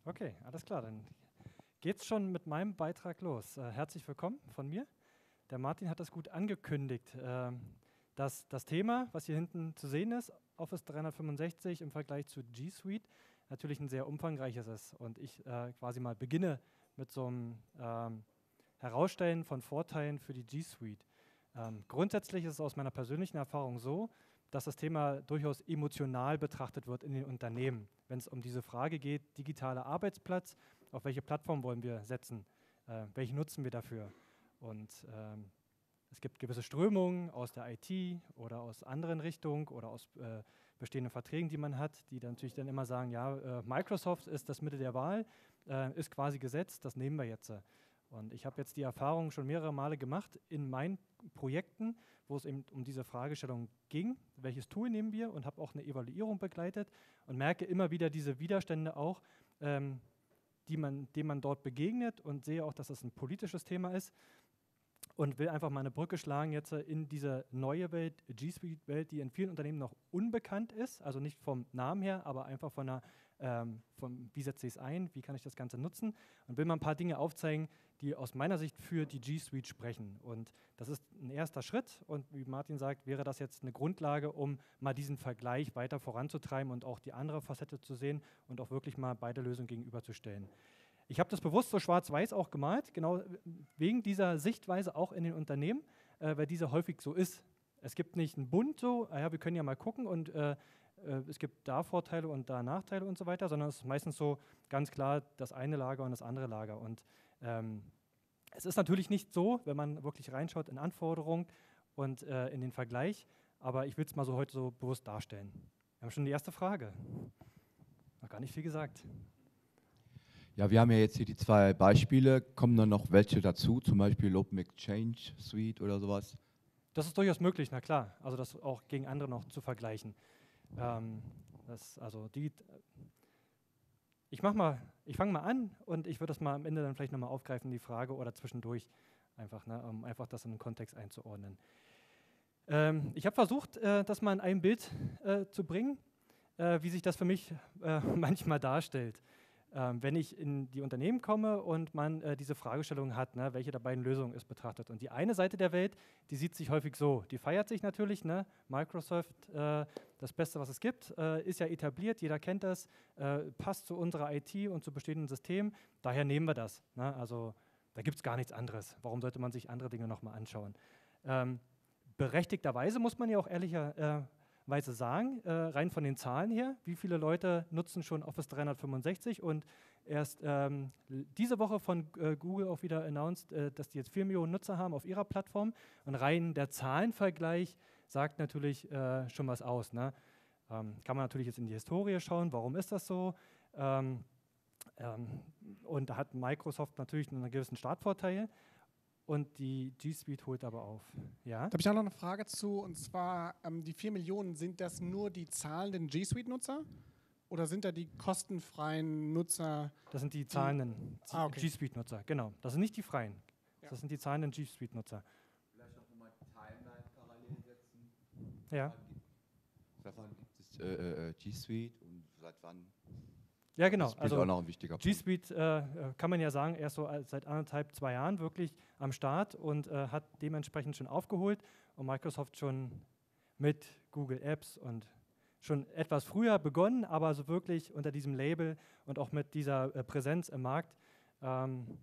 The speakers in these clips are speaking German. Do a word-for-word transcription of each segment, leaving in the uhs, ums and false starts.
Okay, alles klar, dann geht's schon mit meinem Beitrag los. Äh, herzlich willkommen von mir. Der Martin hat das gut angekündigt, äh, dass das Thema, was hier hinten zu sehen ist, Office dreihundertfünfundsechzig im Vergleich zu G Suite, natürlich ein sehr umfangreiches ist. Und ich äh, quasi mal beginne mit so einem ähm, Herausstellen von Vorteilen für die G Suite. Ähm, grundsätzlich ist es aus meiner persönlichen Erfahrung so, dass das Thema durchaus emotional betrachtet wird in den Unternehmen, wenn es um diese Frage geht, digitaler Arbeitsplatz, auf welche Plattform wollen wir setzen, äh, welche nutzen wir dafür. Und ähm, es gibt gewisse Strömungen aus der I T oder aus anderen Richtungen oder aus äh, bestehenden Verträgen, die man hat, die dann natürlich dann immer sagen, ja, äh, Microsoft ist das Mittel der Wahl, äh, ist quasi gesetzt, das nehmen wir jetzt. Und ich habe jetzt die Erfahrung schon mehrere Male gemacht in meinen Projekten, wo es eben um diese Fragestellung ging, welches Tool nehmen wir, und habe auch eine Evaluierung begleitet und merke immer wieder diese Widerstände auch, ähm, die man, denen man dort begegnet, und sehe auch, dass das ein politisches Thema ist und will einfach mal eine Brücke schlagen jetzt in diese neue Welt, G Suite-Welt, die in vielen Unternehmen noch unbekannt ist, also nicht vom Namen her, aber einfach von der, ähm, von wie setze ich es ein, wie kann ich das Ganze nutzen, und will mal ein paar Dinge aufzeigen, die aus meiner Sicht für die G Suite sprechen. Und das ist ein erster Schritt, und wie Martin sagt, wäre das jetzt eine Grundlage, um mal diesen Vergleich weiter voranzutreiben und auch die andere Facette zu sehen und auch wirklich mal beide Lösungen gegenüberzustellen. Ich habe das bewusst so schwarz-weiß auch gemalt, genau wegen dieser Sichtweise auch in den Unternehmen, äh, weil diese häufig so ist. Es gibt nicht einen Bund so, ah ja, wir können ja mal gucken und äh, äh, es gibt da Vorteile und da Nachteile und so weiter, sondern es ist meistens so ganz klar das eine Lager und das andere Lager. Und ähm, es ist natürlich nicht so, wenn man wirklich reinschaut in Anforderungen und äh, in den Vergleich, aber ich will es mal so heute so bewusst darstellen. Wir haben schon die erste Frage. Noch gar nicht viel gesagt. Ja, wir haben ja jetzt hier die zwei Beispiele. Kommen dann noch welche dazu, zum Beispiel Open Exchange Suite oder sowas? Das ist durchaus möglich, na klar. Also das auch gegen andere noch zu vergleichen. Ähm, das, also die, ich mach mal, ich fange mal an und ich würde das mal am Ende dann vielleicht nochmal aufgreifen, die Frage, oder zwischendurch einfach, ne, um einfach das in den Kontext einzuordnen. Ähm, ich habe versucht, äh, das mal in einem Bild äh, zu bringen, äh, wie sich das für mich äh, manchmal darstellt. Ähm, wenn ich in die Unternehmen komme und man äh, diese Fragestellung hat, ne, welche der beiden Lösungen ist betrachtet. Und die eine Seite der Welt, die sieht sich häufig so, die feiert sich natürlich, ne? Microsoft, äh, das Beste, was es gibt, äh, ist ja etabliert, jeder kennt das, äh, passt zu unserer I T und zu bestehenden Systemen, daher nehmen wir das. Ne? Also da gibt es gar nichts anderes. Warum sollte man sich andere Dinge nochmal anschauen? Ähm, berechtigterweise muss man ja auch ehrlicher äh, Weise sagen, äh, rein von den Zahlen her, wie viele Leute nutzen schon Office dreihundertfünfundsechzig, und erst ähm, diese Woche von äh, Google auch wieder announced, äh, dass die jetzt vier Millionen Nutzer haben auf ihrer Plattform, und rein der Zahlenvergleich sagt natürlich äh, schon was aus. Ne? Ähm, kann man natürlich jetzt in die Historie schauen, warum ist das so? Ähm, ähm, und da hat Microsoft natürlich einen gewissen Startvorteil. Und die G Suite holt aber auf. Ja? Da habe ich auch noch eine Frage zu, und zwar ähm, die vier Millionen, sind das nur die zahlenden G Suite-Nutzer oder sind da die kostenfreien Nutzer? Das sind die zahlenden ah, okay. G Suite-Nutzer, genau. Das sind nicht die freien, Ja. das sind die zahlenden G Suite-Nutzer. Vielleicht auch nochmal Timeline parallel setzen. Ja. Seit wann gibt es äh, äh, G Suite und seit wann? Ja, genau. Das spielt Also auch noch ein wichtiger G Suite äh, kann man ja sagen, erst so seit anderthalb, zwei Jahren wirklich am Start und äh, hat dementsprechend schon aufgeholt, und Microsoft schon mit Google Apps und schon etwas früher begonnen, aber so wirklich unter diesem Label und auch mit dieser äh, Präsenz im Markt, ähm,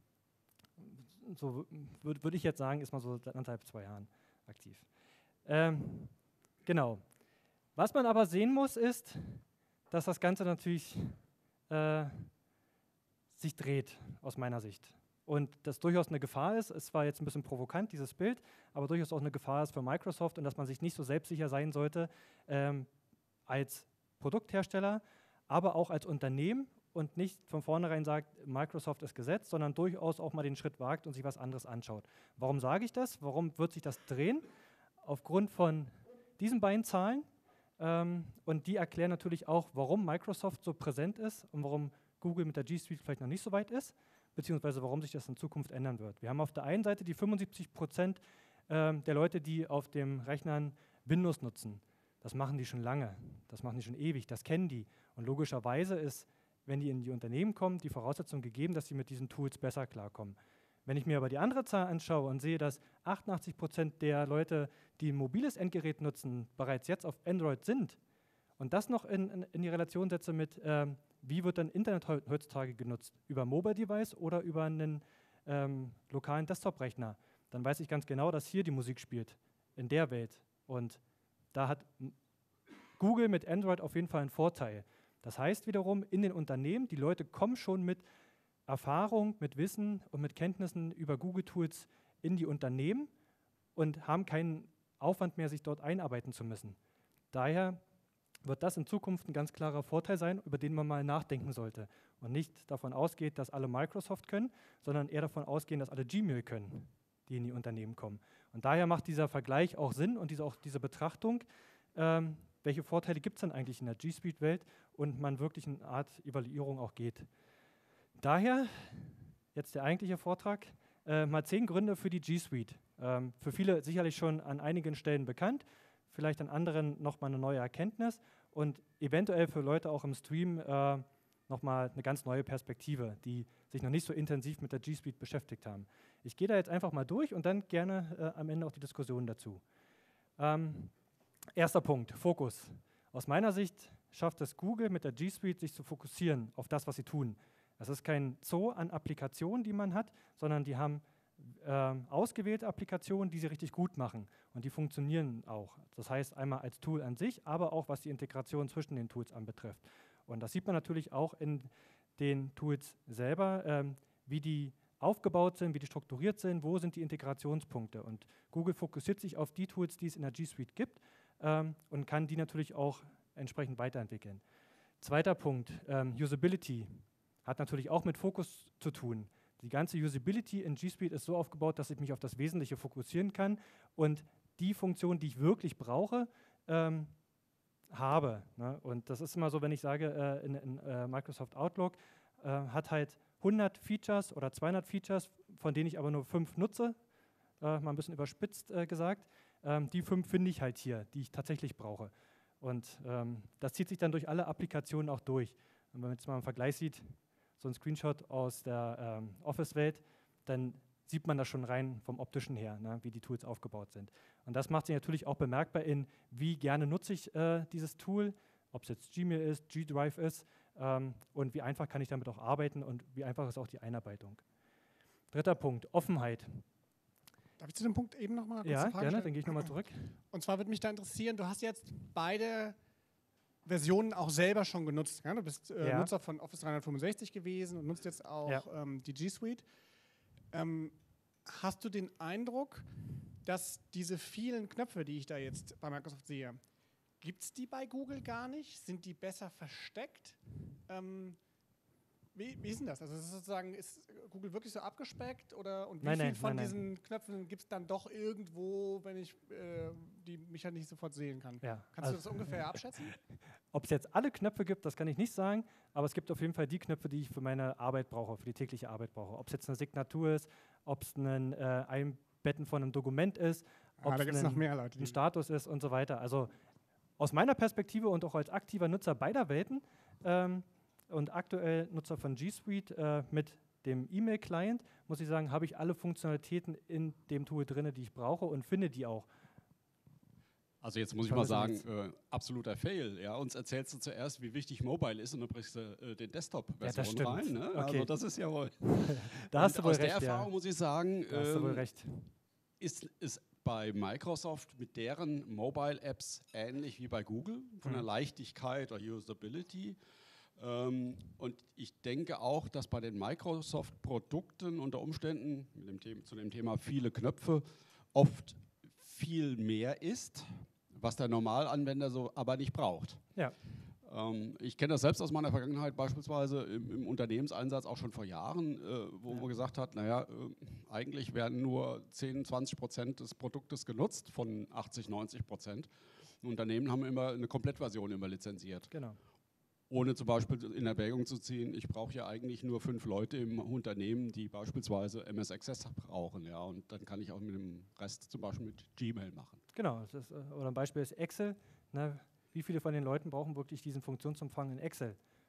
so würde würd ich jetzt sagen, ist man so seit anderthalb, zwei Jahren aktiv. Ähm, genau. Was man aber sehen muss, ist, dass das Ganze natürlich Äh, sich dreht, aus meiner Sicht. Und das durchaus eine Gefahr ist, es war jetzt ein bisschen provokant, dieses Bild, aber durchaus auch eine Gefahr ist für Microsoft, und dass man sich nicht so selbstsicher sein sollte ähm, als Produkthersteller, aber auch als Unternehmen, und nicht von vornherein sagt, Microsoft ist gesetzt, sondern durchaus auch mal den Schritt wagt und sich was anderes anschaut. Warum sage ich das? Warum wird sich das drehen? Aufgrund von diesen beiden Zahlen. Ähm, und die erklären natürlich auch, warum Microsoft so präsent ist und warum Google mit der G Suite vielleicht noch nicht so weit ist, beziehungsweise warum sich das in Zukunft ändern wird. Wir haben auf der einen Seite die fünfundsiebzig Prozent ähm, der Leute, die auf den Rechnern Windows nutzen. Das machen die schon lange, das machen die schon ewig, das kennen die. Und logischerweise ist wenn die in die Unternehmen kommen, die Voraussetzung gegeben, dass sie mit diesen Tools besser klarkommen. Wenn ich mir aber die andere Zahl anschaue und sehe, dass achtundachtzig Prozent der Leute, die ein mobiles Endgerät nutzen, bereits jetzt auf Android sind und das noch in, in, in die Relation setze mit, ähm, wie wird dann Internet heutzutage genutzt, über Mobile Device oder über einen ähm, lokalen Desktop-Rechner, dann weiß ich ganz genau, dass hier die Musik spielt, in der Welt. Und da hat Google mit Android auf jeden Fall einen Vorteil. Das heißt wiederum, in den Unternehmen, die Leute kommen schon mit Erfahrung, mit Wissen und mit Kenntnissen über Google-Tools in die Unternehmen und haben keinen Aufwand mehr, sich dort einarbeiten zu müssen. Daher wird das in Zukunft ein ganz klarer Vorteil sein, über den man mal nachdenken sollte und nicht davon ausgeht, dass alle Microsoft können, sondern eher davon ausgehen, dass alle Gmail können, die in die Unternehmen kommen. Und daher macht dieser Vergleich auch Sinn und diese, auch diese Betrachtung, ähm, welche Vorteile gibt es denn eigentlich in der G Suite-Welt und man wirklich eine Art Evaluierung auch geht. Daher, jetzt der eigentliche Vortrag, äh, mal zehn Gründe für die G Suite. Ähm, für viele sicherlich schon an einigen Stellen bekannt, vielleicht an anderen nochmal eine neue Erkenntnis und eventuell für Leute auch im Stream äh, nochmal eine ganz neue Perspektive, die sich noch nicht so intensiv mit der G Suite beschäftigt haben. Ich gehe da jetzt einfach mal durch und dann gerne äh, am Ende auch die Diskussion dazu. Ähm, erster Punkt, Fokus. Aus meiner Sicht schafft es Google mit der G Suite, sich zu fokussieren auf das, was sie tun. Es ist kein Zoo an Applikationen, die man hat, sondern die haben äh, ausgewählte Applikationen, die sie richtig gut machen und die funktionieren auch. Das heißt einmal als Tool an sich, aber auch was die Integration zwischen den Tools anbetrifft. Und das sieht man natürlich auch in den Tools selber, ähm, wie die aufgebaut sind, wie die strukturiert sind, wo sind die Integrationspunkte. Und Google fokussiert sich auf die Tools, die es in der G Suite gibt ähm, und kann die natürlich auch entsprechend weiterentwickeln. Zweiter Punkt, ähm, Usability. Hat natürlich auch mit Fokus zu tun. Die ganze Usability in G Suite ist so aufgebaut, dass ich mich auf das Wesentliche fokussieren kann und die Funktion, die ich wirklich brauche, ähm, habe. Ne? Und das ist immer so, wenn ich sage, äh, in, in äh, Microsoft Outlook äh, hat halt hundert Features oder zweihundert Features, von denen ich aber nur fünf nutze, äh, mal ein bisschen überspitzt äh, gesagt. Ähm, die fünf finde ich halt hier, die ich tatsächlich brauche. Und ähm, das zieht sich dann durch alle Applikationen auch durch. Und wenn man jetzt mal einen Vergleich sieht, so ein Screenshot aus der ähm, Office-Welt, dann sieht man das schon rein vom Optischen her, ne, wie die Tools aufgebaut sind. Und das macht sich natürlich auch bemerkbar in, wie gerne nutze ich äh, dieses Tool, ob es jetzt Gmail ist, G Drive ist ähm, und wie einfach kann ich damit auch arbeiten und wie einfach ist auch die Einarbeitung. Dritter Punkt, Offenheit. Darf ich zu dem Punkt eben nochmal kurz Ja, eine Frage gerne, stellen? dann gehe ich nochmal zurück. Und zwar würde mich da interessieren, du hast jetzt beide Versionen auch selber schon genutzt. Ja? Du bist äh, Ja. Nutzer von Office dreihundertfünfundsechzig gewesen und nutzt jetzt auch Ja. ähm, die G Suite. Ähm, hast du den Eindruck, dass diese vielen Knöpfe, die ich da jetzt bei Microsoft sehe, gibt es die bei Google gar nicht? Sind die besser versteckt? Ähm, wie, wie ist denn das? Also ist sozusagen, ist Google wirklich so abgespeckt? Oder, und wie Nein, viel nein, von nein, diesen Knöpfen gibt es dann doch irgendwo, wenn ich äh, die mich halt nicht sofort sehen kann? Ja, Kannst also du das ungefähr abschätzen? ob es jetzt alle Knöpfe gibt, das kann ich nicht sagen, aber es gibt auf jeden Fall die Knöpfe, die ich für meine Arbeit brauche, für die tägliche Arbeit brauche. Ob es jetzt eine Signatur ist, ob es ein äh, Einbetten von einem Dokument ist, Ah, ob da es gibt es noch mehr Leute. ein Die Status ist und so weiter. Also aus meiner Perspektive und auch als aktiver Nutzer beider Welten ähm, und aktuell Nutzer von G Suite äh, mit dem E-Mail-Client, muss ich sagen, habe ich alle Funktionalitäten in dem Tool drin, die ich brauche und finde die auch. Also jetzt muss ich Toll mal ist sagen, nichts. äh, absoluter Fail. Ja, uns erzählst du zuerst, wie wichtig Mobile ist und dann bringst du äh, den Ja, das Desktop-Version stimmt. rein. Ne? Okay. Also das ist ja wohl. Da hast du Und wohl aus recht, der Erfahrung ja. muss ich sagen, Da hast du wohl ähm, recht. ist es bei Microsoft mit deren Mobile-Apps ähnlich wie bei Google, von der Mhm. Leichtigkeit oder Usability. Ähm, und ich denke auch, dass bei den Microsoft-Produkten unter Umständen mit dem Thema, zu dem Thema viele Knöpfe oft viel mehr ist, was der Normalanwender so aber nicht braucht. Ja. Ähm, ich kenne das selbst aus meiner Vergangenheit, beispielsweise im, im Unternehmenseinsatz auch schon vor Jahren, äh, wo Ja. man gesagt hat, naja, äh, eigentlich werden nur zehn, zwanzig Prozent des Produktes genutzt von achtzig, neunzig Prozent. Unternehmen haben immer eine Komplettversion immer lizenziert. Genau. Ohne zum Beispiel in Erwägung zu ziehen, ich brauche ja eigentlich nur fünf Leute im Unternehmen, die beispielsweise M S Access brauchen. Ja, und dann kann ich auch mit dem Rest zum Beispiel mit Gmail machen. Genau. Das ist, äh, oder ein Beispiel ist Excel. Ne? Wie viele von den Leuten brauchen wirklich diesen Funktionsumfang in Excel?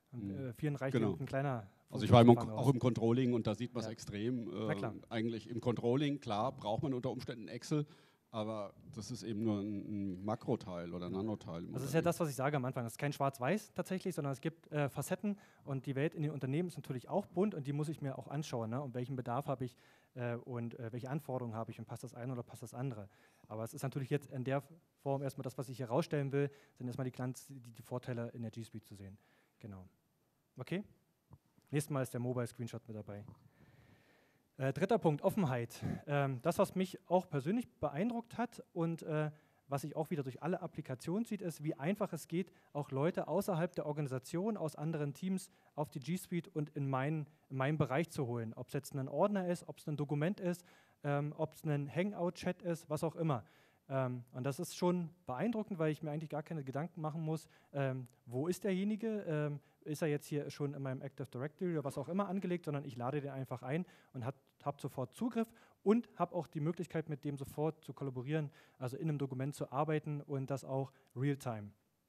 Und Mhm. äh, vielen reicht Genau. eben ein kleiner. Also ich war im, Funktionsumfang auch aus. im Controlling und da sieht man es Ja. extrem. Na Äh, klar. eigentlich im Controlling, klar, braucht man unter Umständen Excel, aber das ist eben nur ein, ein Makroteil oder Nanoteil. im Also das ist ja Unternehmen. das, was ich sage am Anfang. Es ist kein Schwarz-Weiß tatsächlich, sondern es gibt äh, Facetten und die Welt in den Unternehmen ist natürlich auch bunt und die muss ich mir auch anschauen. Ne? Und welchen Bedarf habe ich äh, und äh, welche Anforderungen habe ich und passt das eine oder passt das andere. Aber es ist natürlich jetzt in der Form erstmal das, was ich hier rausstellen will, sind erstmal die, Glanz, die, die Vorteile in der G Suite zu sehen. Genau. Okay? Nächstes Mal ist der Mobile Screenshot mit dabei. Äh, dritter Punkt, Offenheit. Ähm, das, was mich auch persönlich beeindruckt hat und äh, was sich auch wieder durch alle Applikationen sieht, ist, wie einfach es geht, auch Leute außerhalb der Organisation, aus anderen Teams auf die G Suite und in meinen, in meinen Bereich zu holen. Ob es jetzt ein Ordner ist, ob es ein Dokument ist, ähm, ob es ein Hangout-Chat ist, was auch immer. Ähm, und das ist schon beeindruckend, weil ich mir eigentlich gar keine Gedanken machen muss, ähm, wo ist derjenige, ähm, ist er jetzt hier schon in meinem Active Directory oder was auch immer angelegt, sondern ich lade den einfach ein und habe hab sofort Zugriff und habe auch die Möglichkeit, mit dem sofort zu kollaborieren, also in einem Dokument zu arbeiten und das auch real-time.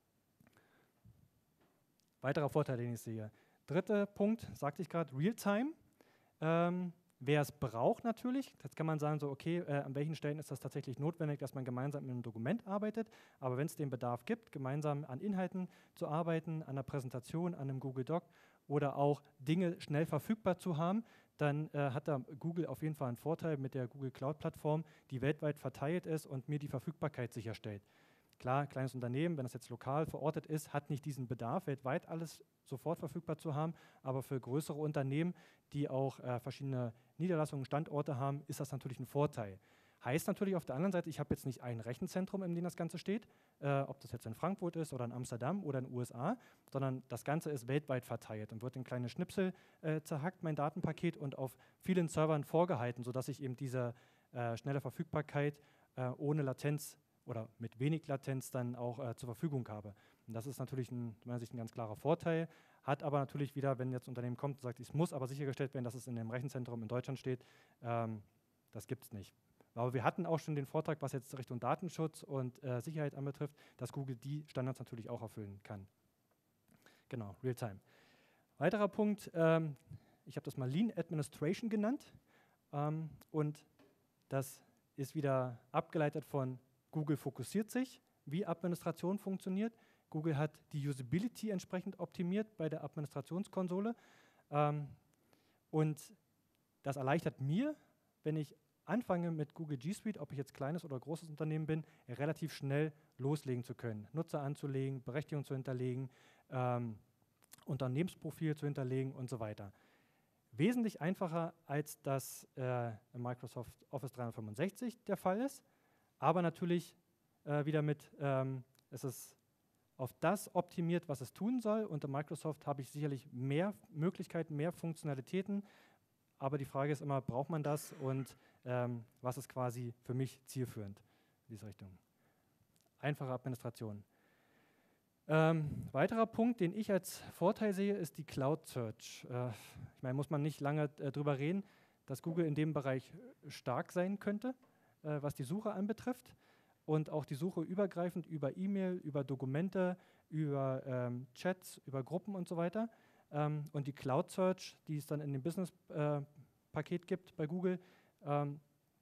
Weiterer Vorteil, den ich sehe. Dritter Punkt, sagte ich gerade, real-time. Ähm, Wer es braucht natürlich, jetzt kann man sagen, so okay, äh, an welchen Stellen ist das tatsächlich notwendig, dass man gemeinsam mit einem Dokument arbeitet, aber wenn es den Bedarf gibt, gemeinsam an Inhalten zu arbeiten, an einer Präsentation, an einem Google Doc oder auch Dinge schnell verfügbar zu haben, dann äh, hat da Google auf jeden Fall einen Vorteil mit der Google Cloud-Plattform, die weltweit verteilt ist und mir die Verfügbarkeit sicherstellt. Klar, kleines Unternehmen, wenn das jetzt lokal verortet ist, hat nicht diesen Bedarf, weltweit alles sofort verfügbar zu haben, aber für größere Unternehmen, die auch äh, verschiedene Niederlassungen, Standorte haben, ist das natürlich ein Vorteil. Heißt natürlich auf der anderen Seite, ich habe jetzt nicht ein Rechenzentrum, in dem das Ganze steht, äh, ob das jetzt in Frankfurt ist oder in Amsterdam oder in den U S A, sondern das Ganze ist weltweit verteilt und wird in kleine Schnipsel äh, zerhackt, mein Datenpaket, und auf vielen Servern vorgehalten, sodass ich eben diese äh, schnelle Verfügbarkeit äh, ohne Latenz oder mit wenig Latenz dann auch äh, zur Verfügung habe. Und das ist natürlich ein, aus meiner Sicht ein ganz klarer Vorteil, hat aber natürlich wieder, wenn jetzt ein Unternehmen kommt und sagt, es muss aber sichergestellt werden, dass es in dem Rechenzentrum in Deutschland steht, ähm, das gibt es nicht. Aber wir hatten auch schon den Vortrag, was jetzt Richtung Datenschutz und äh, Sicherheit anbetrifft, dass Google die Standards natürlich auch erfüllen kann. Genau, Realtime. Weiterer Punkt, ähm, ich habe das mal Lean Administration genannt ähm, und das ist wieder abgeleitet von Google fokussiert sich, wie Administration funktioniert. Google hat die Usability entsprechend optimiert bei der Administrationskonsole. Ähm, und das erleichtert mir, wenn ich anfange mit Google G Suite, ob ich jetzt kleines oder großes Unternehmen bin, relativ schnell loslegen zu können. Nutzer anzulegen, Berechtigung zu hinterlegen, ähm, Unternehmensprofil zu hinterlegen und so weiter. Wesentlich einfacher, als das äh, in Microsoft Office dreihundertfünfundsechzig der Fall ist. Aber natürlich äh, wieder mit, ähm, es ist auf das optimiert, was es tun soll. Unter Microsoft habe ich sicherlich mehr Möglichkeiten, mehr Funktionalitäten. Aber die Frage ist immer, braucht man das und ähm, was ist quasi für mich zielführend in diese Richtung? Einfache Administration. Ähm, weiterer Punkt, den ich als Vorteil sehe, ist die Cloud Search. Äh, ich meine, muss man nicht lange äh, drüber reden, dass Google in dem Bereich stark sein könnte, was die Suche anbetrifft und auch die Suche übergreifend über E-Mail, über Dokumente, über ähm, Chats, über Gruppen und so weiter. Ähm, und die Cloud Search, die es dann in dem Business-Paket äh, gibt bei Google. Ähm,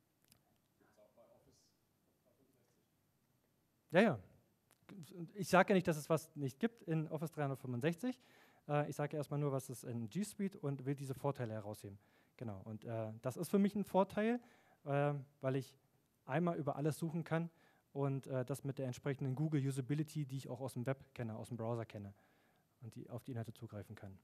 ja, ja. Ich sage ja nicht, dass es was nicht gibt in Office dreihundertfünfundsechzig. Äh, ich sage ja erstmal nur, was es in G Suite und will diese Vorteile herausheben. Genau. Und äh, das ist für mich ein Vorteil, äh, weil ich einmal über alles suchen kann und äh, das mit der entsprechenden Google Usability, die ich auch aus dem Web kenne, aus dem Browser kenne und die auf die Inhalte zugreifen kann.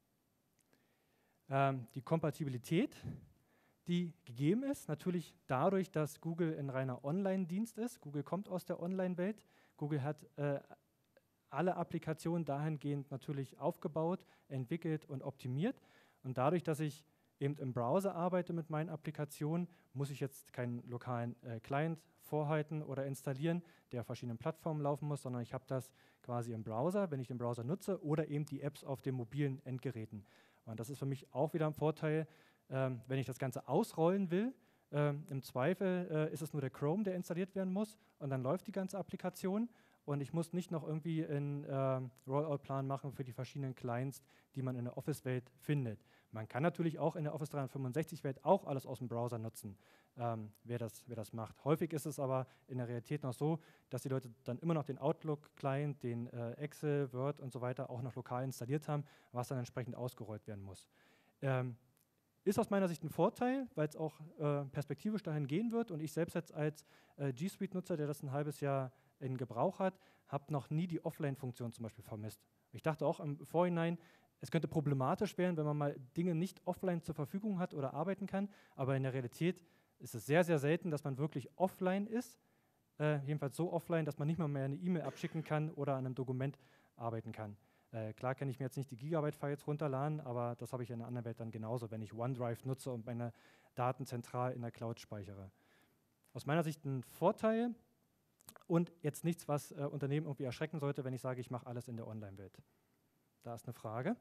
Ähm, die Kompatibilität, die gegeben ist, natürlich dadurch, dass Google ein reiner Online-Dienst ist. Google kommt aus der Online-Welt. Google hat äh, alle Applikationen dahingehend natürlich aufgebaut, entwickelt und optimiert. Und dadurch, dass ich eben im Browser arbeite mit meinen Applikationen, muss ich jetzt keinen lokalen äh, Client vorhalten oder installieren, der auf verschiedenen Plattformen laufen muss, sondern ich habe das quasi im Browser, wenn ich den Browser nutze, oder eben die Apps auf den mobilen Endgeräten. Und das ist für mich auch wieder ein Vorteil, ähm, wenn ich das Ganze ausrollen will. Ähm, Im Zweifel äh, ist es nur der Chrome, der installiert werden muss, und dann läuft die ganze Applikation. und ich muss nicht noch irgendwie einen äh, Rollout-Plan machen für die verschiedenen Clients, die man in der Office-Welt findet. Man kann natürlich auch in der Office dreihundertfünfundsechzig-Welt auch alles aus dem Browser nutzen, ähm, wer, das, wer das macht. Häufig ist es aber in der Realität noch so, dass die Leute dann immer noch den Outlook-Client, den äh, Excel, Word und so weiter auch noch lokal installiert haben, was dann entsprechend ausgerollt werden muss. Ähm, ist aus meiner Sicht ein Vorteil, weil es auch äh, perspektivisch dahin gehen wird und ich selbst jetzt als äh, G Suite-Nutzer, der das ein halbes Jahr in Gebrauch hat, habe noch nie die Offline-Funktion zum Beispiel vermisst. Ich dachte auch im Vorhinein, es könnte problematisch werden, wenn man mal Dinge nicht offline zur Verfügung hat oder arbeiten kann, aber in der Realität ist es sehr, sehr selten, dass man wirklich offline ist, äh, jedenfalls so offline, dass man nicht mal mehr eine E-Mail abschicken kann oder an einem Dokument arbeiten kann. Äh, klar kann ich mir jetzt nicht die Gigabyte-Files runterladen, aber das habe ich in der anderen Welt dann genauso, wenn ich OneDrive nutze und meine Daten zentral in der Cloud speichere. Aus meiner Sicht ein Vorteil und jetzt nichts, was äh, Unternehmen irgendwie erschrecken sollte, wenn ich sage, ich mache alles in der Online-Welt. Da ist eine Frage.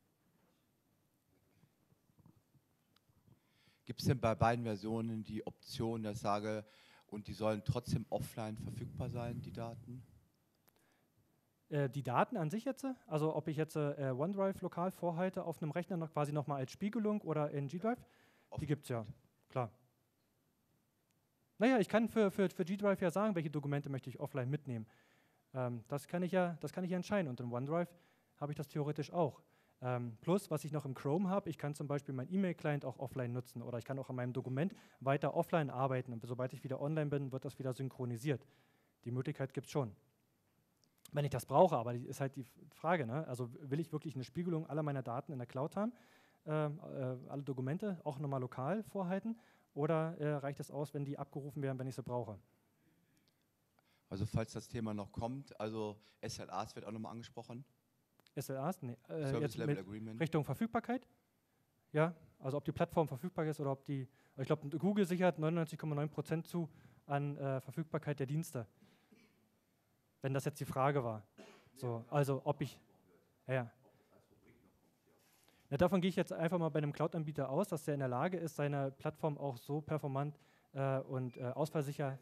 Gibt es denn bei beiden Versionen die Option, dass ich sage, und die sollen trotzdem offline verfügbar sein, die Daten? Äh, die Daten an sich jetzt, also ob ich jetzt äh, OneDrive lokal vorhalte auf einem Rechner noch quasi nochmal als Spiegelung oder in G-Drive, die gibt es ja, klar. Naja, ich kann für, für, für G-Drive ja sagen, welche Dokumente möchte ich offline mitnehmen. Ähm, das kann ich ja, das kann ich ja entscheiden und in OneDrive habe ich das theoretisch auch. Ähm, plus, was ich noch im Chrome habe, ich kann zum Beispiel meinen E-Mail-Client auch offline nutzen oder ich kann auch an meinem Dokument weiter offline arbeiten und sobald ich wieder online bin, wird das wieder synchronisiert. Die Möglichkeit gibt es schon. Wenn ich das brauche, aber die ist halt die Frage, ne? Also will ich wirklich eine Spiegelung aller meiner Daten in der Cloud haben, ähm, äh, alle Dokumente auch nochmal lokal vorhalten oder äh, reicht es aus, wenn die abgerufen werden, wenn ich sie brauche? Also falls das Thema noch kommt, also S L As wird auch nochmal angesprochen. S L As? Nee, äh, Service jetzt Level mit Agreement. Richtung Verfügbarkeit. Ja, also ob die Plattform verfügbar ist oder ob die, ich glaube, Google sichert neunundneunzig Komma neun Prozent zu an äh, Verfügbarkeit der Dienste. Wenn das jetzt die Frage war. So, also ob ich, ja, ja. Ja, davon gehe ich jetzt einfach mal bei einem Cloud-Anbieter aus, dass der in der Lage ist, seine Plattform auch so performant äh, und äh, ausfallsicher.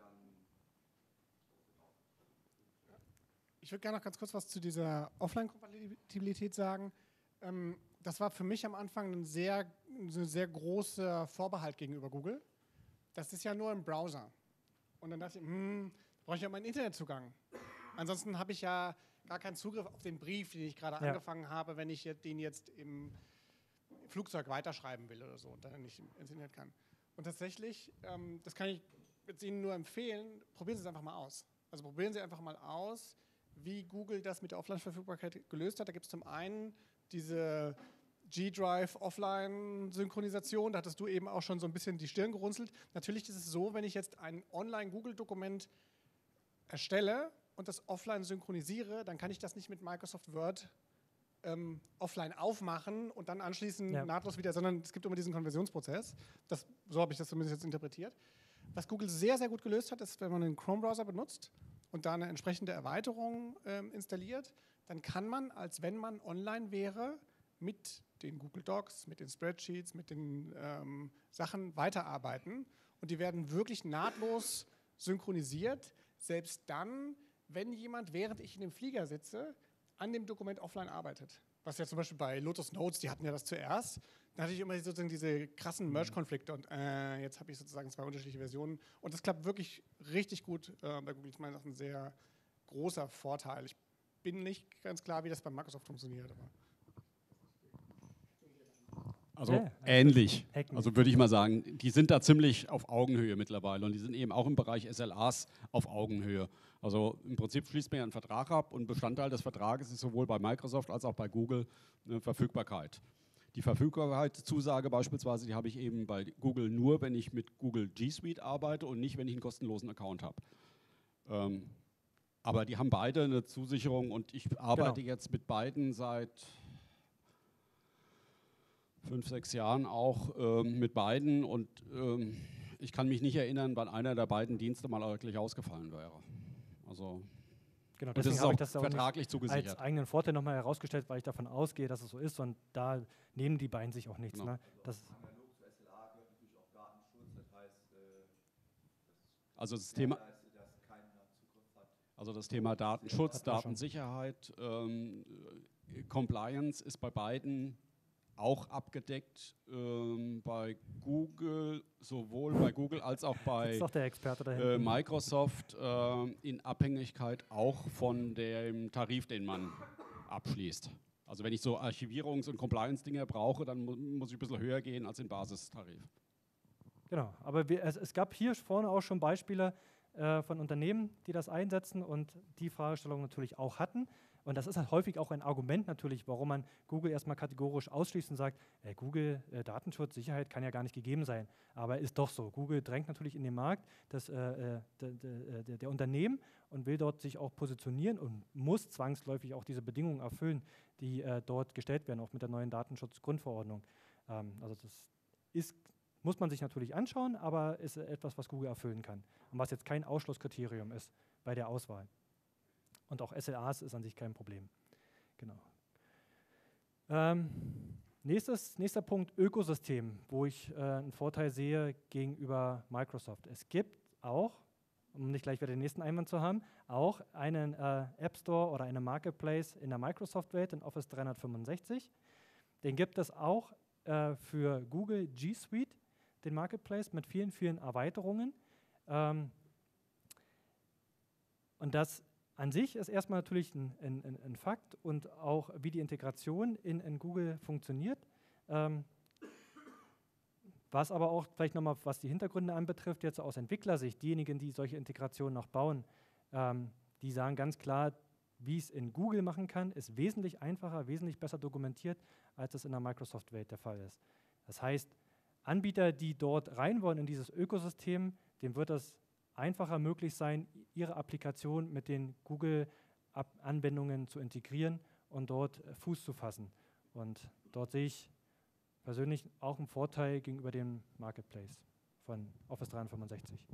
Ich würde gerne noch ganz kurz was zu dieser Offline-Kompatibilität sagen. Ähm, das war für mich am Anfang ein sehr, ein sehr großer Vorbehalt gegenüber Google. Das ist ja nur im Browser. Und dann dachte ich, hm, brauche ich ja meinen Internetzugang. Ansonsten habe ich ja gar keinen Zugriff auf den Brief, den ich gerade Ja. angefangen habe, wenn ich den jetzt im Flugzeug weiterschreiben will oder so und dann nicht ins Internet kann. Und tatsächlich, ähm, das kann ich jetzt Ihnen nur empfehlen, probieren Sie es einfach mal aus. Also probieren Sie einfach mal aus, wie Google das mit der Offline-Verfügbarkeit gelöst hat. Da gibt es zum einen diese G-Drive Offline-Synchronisation, da hattest du eben auch schon so ein bisschen die Stirn gerunzelt. Natürlich ist es so, wenn ich jetzt ein Online-Google-Dokument erstelle und das offline synchronisiere, dann kann ich das nicht mit Microsoft Word ähm, offline aufmachen und dann anschließend Ja. nahtlos wieder, sondern es gibt immer diesen Konversionsprozess. Das, so habe ich das zumindest jetzt interpretiert. Was Google sehr, sehr gut gelöst hat, ist, wenn man einen Chrome-Browser benutzt und da eine entsprechende Erweiterung ähm, installiert, dann kann man, als wenn man online wäre, mit den Google Docs, mit den Spreadsheets, mit den ähm, Sachen weiterarbeiten. Und die werden wirklich nahtlos synchronisiert, selbst dann, wenn jemand, während ich in dem Flieger sitze, an dem Dokument offline arbeitet. Was ja zum Beispiel bei Lotus Notes, die hatten ja das zuerst. Da hatte ich immer sozusagen diese krassen Merge-Konflikte und äh, jetzt habe ich sozusagen zwei unterschiedliche Versionen. Und das klappt wirklich richtig gut äh, bei Google. Das ist meiner Meinung nach ein sehr großer Vorteil. Ich bin nicht ganz klar, wie das bei Microsoft funktioniert. Aber Also Ja, ähnlich. Hacken. Also würde ich mal sagen, die sind da ziemlich auf Augenhöhe mittlerweile und die sind eben auch im Bereich S L As auf Augenhöhe. Also im Prinzip schließt man ja einen Vertrag ab und Bestandteil des Vertrages ist sowohl bei Microsoft als auch bei Google eine Verfügbarkeit. Die Verfügbarkeitszusage beispielsweise, die habe ich eben bei Google nur, wenn ich mit Google G Suite arbeite und nicht, wenn ich einen kostenlosen Account habe. Ähm, aber die haben beide eine Zusicherung und ich arbeite Genau. jetzt mit beiden seit fünf, sechs Jahren auch ähm, mit beiden und ähm, ich kann mich nicht erinnern, wann einer der beiden Dienste mal wirklich ausgefallen wäre. Also Genau, und das deswegen ist habe auch ich das auch nicht vertraglich als zugesichert. eigenen Vorteil nochmal herausgestellt, weil ich davon ausgehe, dass es so ist und da nehmen die beiden sich auch nichts. Genau. Ne? Das, Analog zu S L A gehört natürlich auch Datenschutz, das heißt, äh, Also das Thema, dass keiner Zugriff hat. Also das Thema Datenschutz, Hatten wir schon. Datensicherheit, ähm, Compliance ist bei beiden auch abgedeckt. Ähm, bei Google, sowohl bei Google als auch bei Ist doch der Experte äh, dahinter. Microsoft äh, in Abhängigkeit auch von dem Tarif, den man abschließt. Also wenn ich so Archivierungs- und Compliance-Dinge brauche, dann mu muss ich ein bisschen höher gehen als den Basistarif. Genau, aber wir, es, es gab hier vorne auch schon Beispiele äh, von Unternehmen, die das einsetzen und die Fragestellung natürlich auch hatten. Und das ist halt häufig auch ein Argument natürlich, warum man Google erstmal kategorisch ausschließt und sagt, äh, Google, äh, Datenschutz, Sicherheit kann ja gar nicht gegeben sein. Aber ist doch so. Google drängt natürlich in den Markt des, äh, de, de, de, der Unternehmen und will dort sich auch positionieren und muss zwangsläufig auch diese Bedingungen erfüllen, die äh, dort gestellt werden, auch mit der neuen Datenschutzgrundverordnung. Ähm, also das ist, muss man sich natürlich anschauen, aber ist etwas, was Google erfüllen kann und was jetzt kein Ausschlusskriterium ist bei der Auswahl. Und auch S L As ist an sich kein Problem. Genau. Ähm, nächstes, nächster Punkt, Ökosystem, wo ich äh, einen Vorteil sehe gegenüber Microsoft. Es gibt auch, um nicht gleich wieder den nächsten Einwand zu haben, auch einen äh, App Store oder eine Marketplace in der Microsoft-Welt, in Office dreihundertfünfundsechzig. Den gibt es auch äh, für Google G Suite, den Marketplace mit vielen, vielen Erweiterungen. Ähm, und das an sich ist erstmal natürlich ein, ein, ein Fakt und auch wie die Integration in, in Google funktioniert. Ähm, was aber auch vielleicht nochmal, was die Hintergründe anbetrifft, jetzt aus Entwicklersicht, diejenigen, die solche Integrationen noch bauen, ähm, die sagen ganz klar, wie es in Google machen kann, ist wesentlich einfacher, wesentlich besser dokumentiert, als es in der Microsoft-Welt der Fall ist. Das heißt, Anbieter, die dort rein wollen in dieses Ökosystem, dem wird das einfacher möglich sein, ihre Applikation mit den Google-Anwendungen zu integrieren und dort äh, Fuß zu fassen. Und dort sehe ich persönlich auch einen Vorteil gegenüber dem Marketplace von Office dreihundertfünfundsechzig.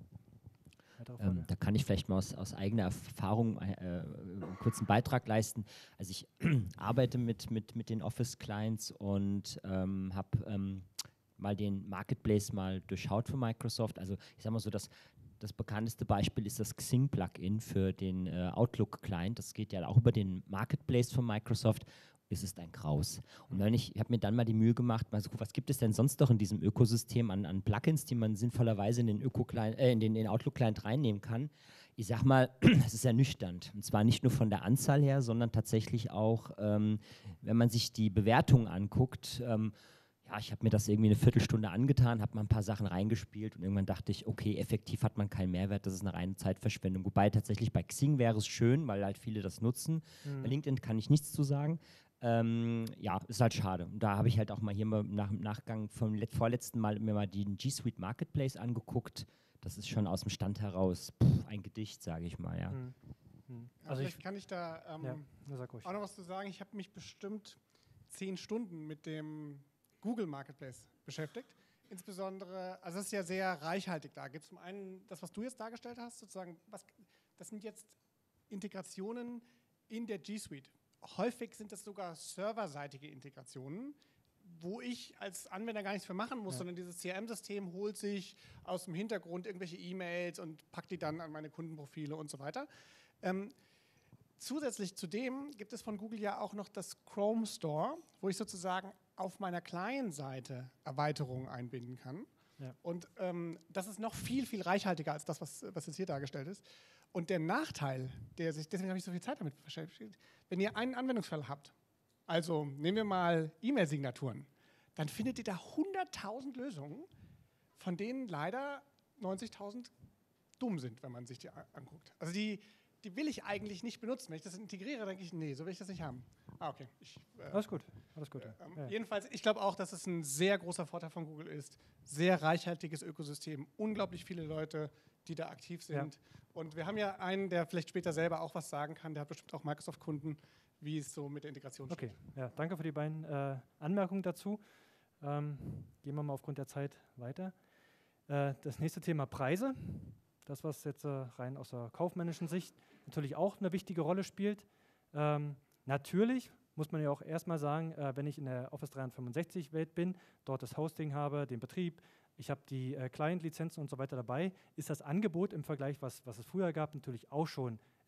Ähm, da kann ich vielleicht mal aus, aus eigener Erfahrung äh, einen kurzen Beitrag leisten. Also ich arbeite mit, mit, mit den Office-Clients und ähm, habe ähm, mal den Marketplace mal durchschaut für Microsoft. Also ich sage mal so, dass das bekannteste Beispiel ist das Xing-Plugin für den äh, Outlook-Client. Das geht ja auch über den Marketplace von Microsoft. Es ist ein Graus. Und wenn ich, ich habe mir dann mal die Mühe gemacht, mal so, was gibt es denn sonst noch in diesem Ökosystem an, an Plugins, die man sinnvollerweise in den, Öko äh, in den, in den Outlook-Client reinnehmen kann. Ich sag mal, es ist ernüchternd. Und zwar nicht nur von der Anzahl her, sondern tatsächlich auch, ähm, wenn man sich die Bewertungen anguckt. Ähm, ja, ich habe mir das irgendwie eine Viertelstunde angetan, habe mal ein paar Sachen reingespielt und irgendwann dachte ich, okay, effektiv hat man keinen Mehrwert, das ist eine reine Zeitverschwendung. Wobei tatsächlich bei Xing wäre es schön, weil halt viele das nutzen. Mhm. Bei LinkedIn kann ich nichts zu sagen. Ähm, ja, ist halt schade. Und da habe ich halt auch mal hier mal nach dem Nachgang vom vorletzten Mal mir mal den G Suite Marketplace angeguckt. Das ist schon aus dem Stand heraus pff, ein Gedicht, sage ich mal, ja. Mhm. Mhm. Ja, Also vielleicht ich, kann ich da ähm, ja, nur sag ruhig. auch noch was zu sagen. Ich habe mich bestimmt zehn Stunden mit dem Google Marketplace beschäftigt. Insbesondere, also es ist ja sehr reichhaltig da. Gibt es zum einen das, was du jetzt dargestellt hast, sozusagen, was, das sind jetzt Integrationen in der G Suite. Häufig sind das sogar serverseitige Integrationen, wo ich als Anwender gar nichts für machen muss, Ja. sondern dieses C R M-System holt sich aus dem Hintergrund irgendwelche E-Mails und packt die dann an meine Kundenprofile und so weiter. Ähm, zusätzlich zu dem gibt es von Google ja auch noch das Chrome Store, wo ich sozusagen auf meiner Client-Seite Erweiterungen einbinden kann. Ja. Und ähm, das ist noch viel, viel reichhaltiger als das, was, was jetzt hier dargestellt ist. Und der Nachteil, der sich, deswegen habe ich so viel Zeit damit beschäftigt, wenn ihr einen Anwendungsfall habt, also nehmen wir mal E-Mail-Signaturen, dann findet ihr da hunderttausend Lösungen, von denen leider neunzigtausend dumm sind, wenn man sich die anguckt. Also die, die will ich eigentlich nicht benutzen. Wenn ich das integriere, denke ich, nee, so will ich das nicht haben. Ah, okay. Ich, äh, Alles gut, alles gut. äh, ähm, ja. Jedenfalls, ich glaube auch, dass es ein sehr großer Vorteil von Google ist. Sehr reichhaltiges Ökosystem, unglaublich viele Leute, die da aktiv sind. Ja. Und wir haben ja einen, der vielleicht später selber auch was sagen kann, der hat bestimmt auch Microsoft-Kunden, wie es so mit der Integration Okay, steht. ja, danke für die beiden äh, Anmerkungen dazu. Ähm, gehen wir mal aufgrund der Zeit weiter. Äh, das nächste Thema Preise. Das, was jetzt äh, rein aus der kaufmännischen Sicht natürlich auch eine wichtige Rolle spielt. Ähm, natürlich muss man ja auch erstmal sagen, äh, wenn ich in der Office dreihundertfünfundsechzig-Welt bin, dort das Hosting habe, den Betrieb, ich habe die äh, Client-Lizenzen und so weiter dabei, ist das Angebot im Vergleich, was, was es früher gab, natürlich auch schon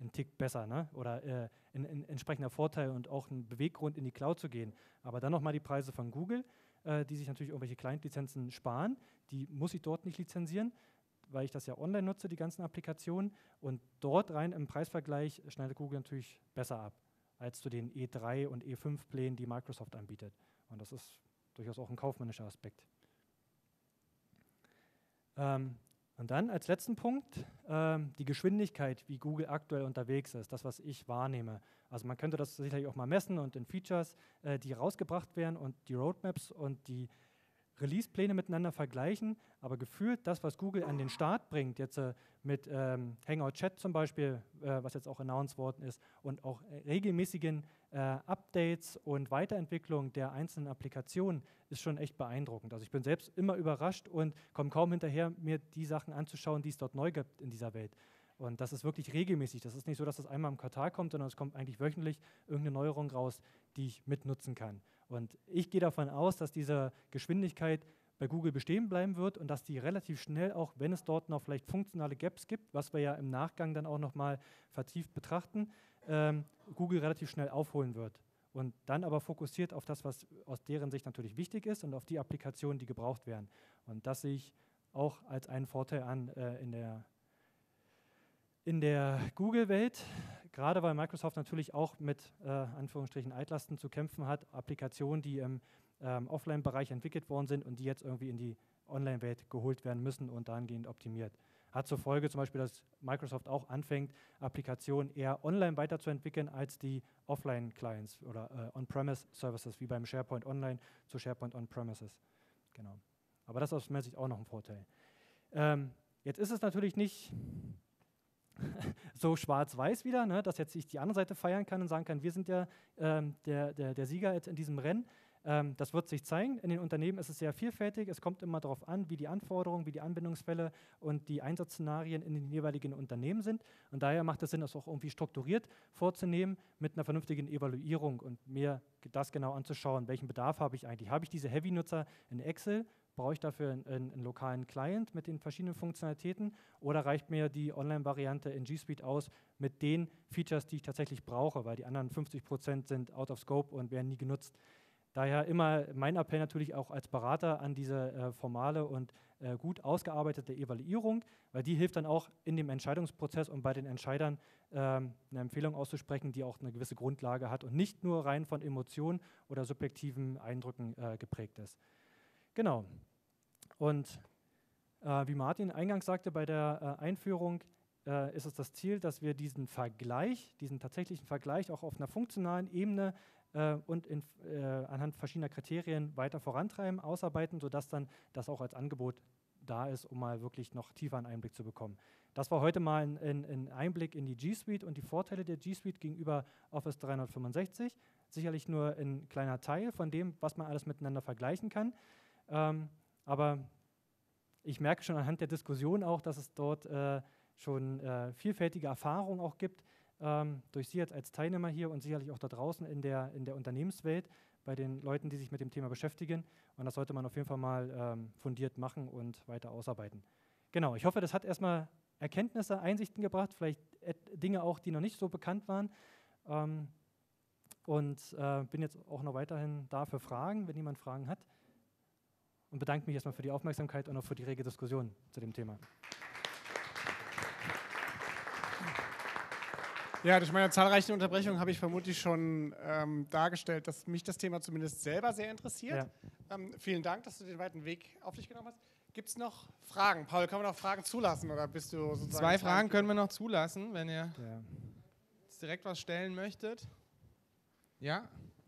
ein Tick besser, ne? Oder äh, ein, ein entsprechender Vorteil und auch ein Beweggrund, in die Cloud zu gehen. Aber dann nochmal die Preise von Google, äh, die sich natürlich irgendwelche Client-Lizenzen sparen, die muss ich dort nicht lizenzieren, weil ich das ja online nutze, die ganzen Applikationen. Und dort rein im Preisvergleich schneidet Google natürlich besser ab, als zu den E drei und E fünf Plänen, die Microsoft anbietet. Und das ist durchaus auch ein kaufmännischer Aspekt. Ähm, und dann als letzten Punkt ähm, die Geschwindigkeit, wie Google aktuell unterwegs ist, das, was ich wahrnehme. Also man könnte das sicherlich auch mal messen und in Features, äh, die rausgebracht werden und die Roadmaps und die Release-Pläne miteinander vergleichen, aber gefühlt das, was Google an den Start bringt, jetzt äh, mit ähm, Hangout Chat zum Beispiel, äh, was jetzt auch announced worden ist, und auch äh, regelmäßigen äh, Updates und Weiterentwicklung der einzelnen Applikationen, ist schon echt beeindruckend. Also ich bin selbst immer überrascht und komme kaum hinterher, mir die Sachen anzuschauen, die es dort neu gibt in dieser Welt. Und das ist wirklich regelmäßig. Das ist nicht so, dass das einmal im Quartal kommt, sondern es kommt eigentlich wöchentlich irgendeine Neuerung raus, die ich mitnutzen kann. Und ich gehe davon aus, dass diese Geschwindigkeit bei Google bestehen bleiben wird und dass die relativ schnell, auch wenn es dort noch vielleicht funktionale Gaps gibt, was wir ja im Nachgang dann auch nochmal vertieft betrachten, ähm, Google relativ schnell aufholen wird. Und dann aber fokussiert auf das, was aus deren Sicht natürlich wichtig ist und auf die Applikationen, die gebraucht werden. Und das sehe ich auch als einen Vorteil an äh, in der In der Google-Welt, gerade weil Microsoft natürlich auch mit äh, Anführungsstrichen Altlasten zu kämpfen hat, Applikationen, die im ähm, Offline-Bereich entwickelt worden sind und die jetzt irgendwie in die Online-Welt geholt werden müssen und dahingehend optimiert. Hat zur Folge zum Beispiel, dass Microsoft auch anfängt, Applikationen eher online weiterzuentwickeln als die Offline-Clients oder äh, On-Premise-Services, wie beim SharePoint Online zu SharePoint On-Premises. Genau. Aber das ist aus meiner Sicht auch noch ein Vorteil. Ähm, jetzt ist es natürlich nicht so schwarz-weiß wieder, ne, dass jetzt ich die andere Seite feiern kann und sagen kann, wir sind ja ähm, der, der, der Sieger jetzt in diesem Rennen. Ähm, das wird sich zeigen. In den Unternehmen ist es sehr vielfältig. Es kommt immer darauf an, wie die Anforderungen, wie die Anwendungsfälle und die Einsatzszenarien in den jeweiligen Unternehmen sind. Und daher macht es Sinn, das auch irgendwie strukturiert vorzunehmen mit einer vernünftigen Evaluierung und mir das genau anzuschauen, welchen Bedarf habe ich eigentlich. Habe ich diese Heavy-Nutzer in Excel? Brauche ich dafür einen, einen lokalen Client mit den verschiedenen Funktionalitäten oder reicht mir die Online-Variante in G Suite aus mit den Features, die ich tatsächlich brauche, weil die anderen fünfzig Prozent sind out of scope und werden nie genutzt. Daher immer mein Appell natürlich auch als Berater an diese äh, formale und äh, gut ausgearbeitete Evaluierung, weil die hilft dann auch in dem Entscheidungsprozess, um bei den Entscheidern ähm, eine Empfehlung auszusprechen, die auch eine gewisse Grundlage hat und nicht nur rein von Emotionen oder subjektiven Eindrücken äh, geprägt ist. Genau. Und äh, wie Martin eingangs sagte bei der äh, Einführung, äh, ist es das Ziel, dass wir diesen Vergleich, diesen tatsächlichen Vergleich auch auf einer funktionalen Ebene äh, und in, äh, anhand verschiedener Kriterien weiter vorantreiben, ausarbeiten, sodass dann das auch als Angebot da ist, um mal wirklich noch tiefer einen Einblick zu bekommen. Das war heute mal ein, ein, ein Einblick in die G Suite und die Vorteile der G Suite gegenüber Office dreihundertfünfundsechzig. Sicherlich nur ein kleiner Teil von dem, was man alles miteinander vergleichen kann. Ähm, aber ich merke schon anhand der Diskussion auch, dass es dort äh, schon äh, vielfältige Erfahrungen auch gibt, ähm, durch Sie jetzt als Teilnehmer hier und sicherlich auch da draußen in der, in der Unternehmenswelt, bei den Leuten, die sich mit dem Thema beschäftigen. Und das sollte man auf jeden Fall mal ähm, fundiert machen und weiter ausarbeiten. Genau, ich hoffe, das hat erstmal Erkenntnisse, Einsichten gebracht, vielleicht Dinge auch, die noch nicht so bekannt waren. Ähm, und äh, bin jetzt auch noch weiterhin da für Fragen, wenn jemand Fragen hat. Und bedanke mich erstmal für die Aufmerksamkeit und auch für die rege Diskussion zu dem Thema. Ja, durch meine zahlreichen Unterbrechungen habe ich vermutlich schon ähm, dargestellt, dass mich das Thema zumindest selber sehr interessiert. Ja. Ähm, vielen Dank, dass du den weiten Weg auf dich genommen hast. Gibt es noch Fragen? Paul, können wir noch Fragen zulassen? Oder bist du sozusagen Zwei Fragen können wir noch zulassen, wenn ihr ja. direkt was stellen möchtet. Ja?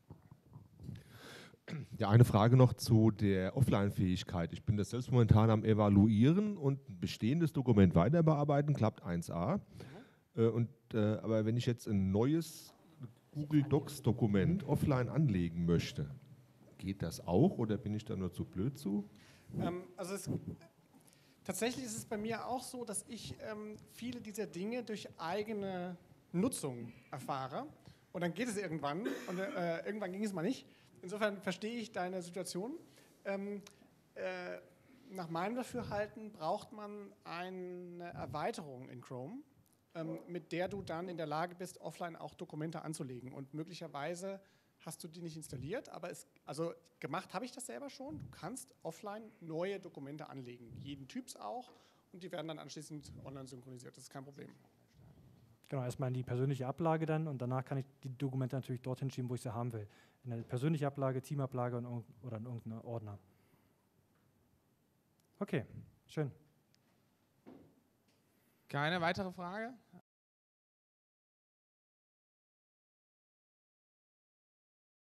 Ja, eine Frage noch zu der Offline-Fähigkeit. Ich bin das selbst momentan am Evaluieren und ein bestehendes Dokument weiter bearbeiten, klappt eins a. Mhm. Äh, und, äh, aber wenn ich jetzt ein neues Google Docs-Dokument offline anlegen möchte, geht das auch oder bin ich da nur zu blöd zu? Ähm, also es, tatsächlich ist es bei mir auch so, dass ich ähm, viele dieser Dinge durch eigene Nutzung erfahre und dann geht es irgendwann und äh, irgendwann ging es mal nicht. Insofern verstehe ich deine Situation. Ähm, äh, nach meinem Dafürhalten braucht man eine Erweiterung in Chrome, ähm, mit der du dann in der Lage bist, offline auch Dokumente anzulegen. Und möglicherweise hast du die nicht installiert, aber es, also gemacht habe ich das selber schon. Du kannst offline neue Dokumente anlegen, jeden Typs auch, und die werden dann anschließend online synchronisiert. Das ist kein Problem. Genau, erstmal in die persönliche Ablage dann und danach kann ich die Dokumente natürlich dorthin schieben, wo ich sie haben will. In eine persönliche Ablage, Teamablage und, irg- oder in irgendeinen Ordner. Okay, schön. Keine weitere Frage?